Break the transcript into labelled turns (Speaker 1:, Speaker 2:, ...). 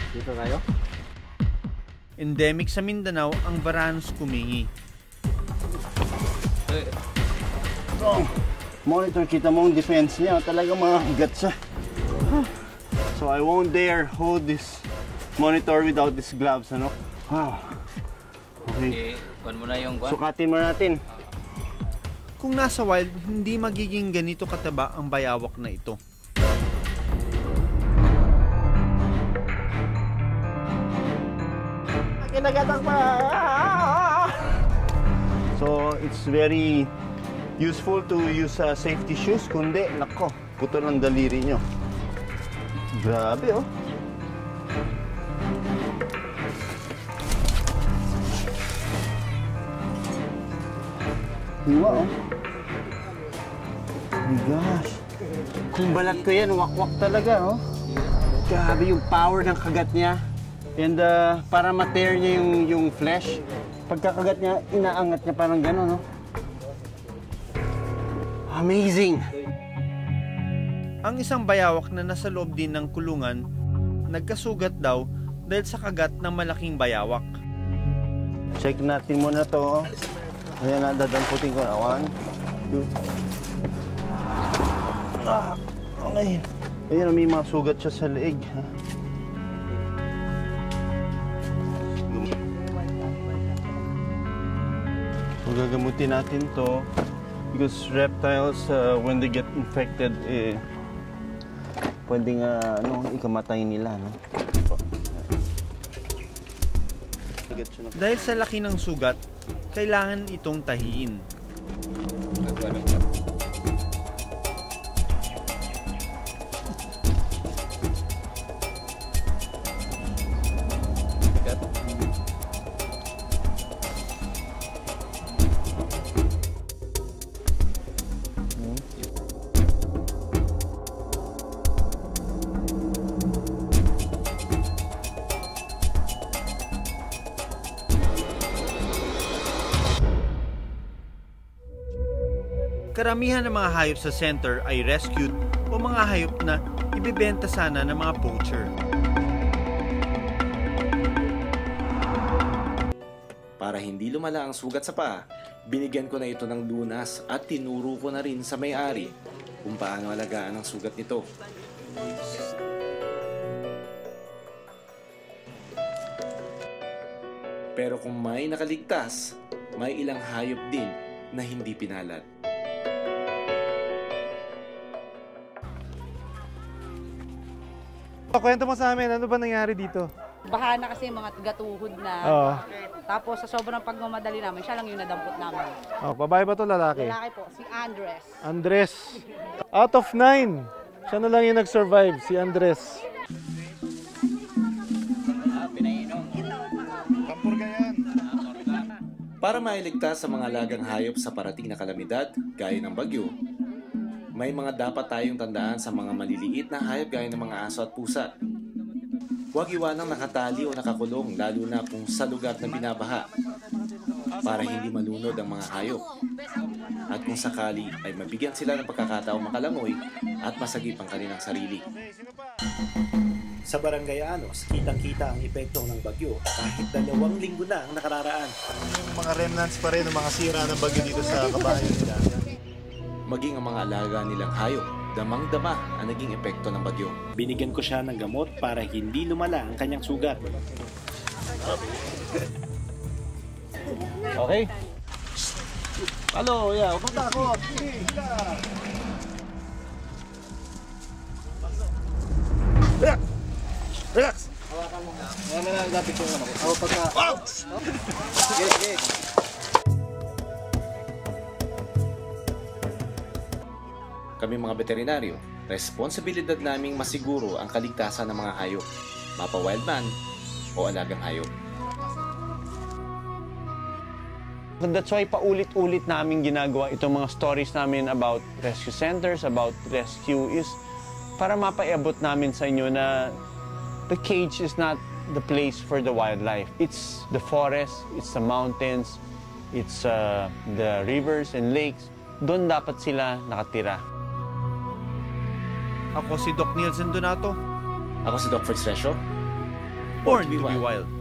Speaker 1: Dito tayo.
Speaker 2: Endemic sa Mindanao ang Varanus kumingi.
Speaker 1: Oh, monitor, kita mo ang defense niya. Talagang mga higat siya. So I won't dare hold this monitor without these gloves, ano? Wow. Okay.
Speaker 3: Kuhan mo na yung
Speaker 1: sukatin mo natin.
Speaker 2: Kung nasa wild, hindi magiging ganito kataba ang bayawak na ito.
Speaker 1: Kinagatak pa! So, it's very useful to use safety shoes. Kundi, nako, putol ang daliri nyo. Grabe, oh. Hiwa, oh. Oh my gosh. Kung balat ko yan, wakwak talaga, oh. Grabe yung power ng kagat niya. And para ma-tear niya yung flesh, pagkakagat niya, inaangat niya parang gano'n, no? Amazing!
Speaker 2: Ang isang bayawak na nasa loob din ng kulungan, nagkasugat daw dahil sa kagat ng malaking bayawak.
Speaker 1: Check natin muna to. Ayan na, dadamputin ko na. 1, 2. Okay. Ayan, may mga sugat siya sa leeg. Ha? So, gagamutin natin to because reptiles, when they get infected, pwedeng ikamatay nila, no?
Speaker 2: Dahil sa laki ng sugat, kailangan itong tahiin. Karamihan ng mga hayop sa center ay rescued o mga hayop na ibibenta sana ng mga poacher.
Speaker 4: Para hindi lumala ang sugat sa paa, binigyan ko na ito ng lunas at tinuro ko na rin sa may-ari kung paano alagaan ang sugat nito. Pero kung may nakaligtas, may ilang hayop din na hindi pinalad.
Speaker 5: Kwento mo sa amin, ano ba nangyari dito?
Speaker 6: Baha na kasi mga gatuhod na.
Speaker 5: Oo.
Speaker 6: Tapos sa sobrang pagmamadali namin, siya lang yung nadampot namin.
Speaker 5: Oh, babae ba to lalaki?
Speaker 6: Lalaki po, si Andres.
Speaker 5: Andres. Out of 9, siya na lang yung nag-survive, si Andres.
Speaker 4: Para mailigtas sa mga alagang hayop sa parating na kalamidad, gaya ng bagyo, may mga dapat tayong tandaan sa mga maliliit na hayop gaya ng mga aso at pusa. Huwag iwanang nakatali o nakakulong, lalo na kung sa lugar na binabaha, para hindi malunod ang mga hayop. At kung sakali ay mabigyan sila ng pagkakataong makalangoy at masagip ang kanilang sarili. Sa barangay Anos, kitang-kita ang epekto ng bagyo kahit 2 linggo na ang nakararaan.
Speaker 5: Yung mga remnants pa rin ng mga sira ng bagyo dito sa kabahayan nila.
Speaker 4: Maging ang mga alaga nilang hayop, damang-dama ang naging epekto ng bagyo. Binigyan ko siya ng gamot para hindi lumala ang kanyang sugat.
Speaker 1: Okay. Hello, yeah, huwag kang takot. Relax! Relax! Hawakan mo. Hawakan mo na ang lapit yung ano. Ako pagka... Wow! Sige, sige.
Speaker 4: Kami mga veterinaryo, responsibilidad naming masiguro ang kaligtasan ng mga hayop, mapa-wildman o alagang hayop.
Speaker 2: That's why paulit-ulit namin ginagawa itong mga stories namin about rescue centers, about rescue is para mapaiabot namin sa inyo na the cage is not the place for the wildlife. It's the forest, it's the mountains, it's the rivers and lakes. Doon dapat sila nakatira. Ako si Doc Nielsen Donato.
Speaker 4: Ako si Doc Ferds.
Speaker 2: Born to be wild.